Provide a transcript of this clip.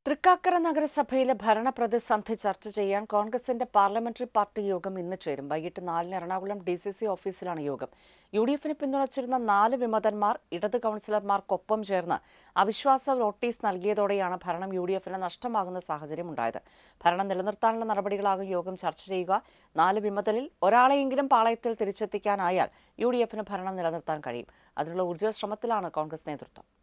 തൃക്കാക്കര നഗരസഭയിലെ ഭരണപ്രതിസന്ധി ചർച്ച ചെയ്യാൻ കോൺഗ്രസിന്റെ പാർലമെന്ററി പാർട്ടി യോഗം ഇന്ന് ചേരും. വൈകിട്ട് 4-ന് എറണാകുളം DCC ഓഫീസിലാണ് യോഗം. UDFിന് പിന്തുണച്ചിരുന്ന 4 വിമതന്മാർ ഇടത് കൌൺസിലർമാർക്കൊപ്പം ചേർന്ന് അവിശ്വാസ നോട്ടീസ് നൽകിയതോടെയാണ് ഭരണം UDFിന് നഷ്ടമാകുന്ന സാഹചര്യമുണ്ടായത്. ഭരണം നിലനിർത്താനുള്ള നടപടികളാകും യോഗം ചർച്ച ചെയ്യുക. 4 വിമതരിൽ ഒരാളെയെങ്കിലും പാളയത്തിൽ തിരിച്ചെത്തിക്കാനായാൽ UDFിന് ഭരണം നിലനിർത്താൻ കഴിയും. അതിനുള്ള ഊർജ്ജ ശ്രമത്തിലാണ് കോൺഗ്രസ് നേതൃത്വം.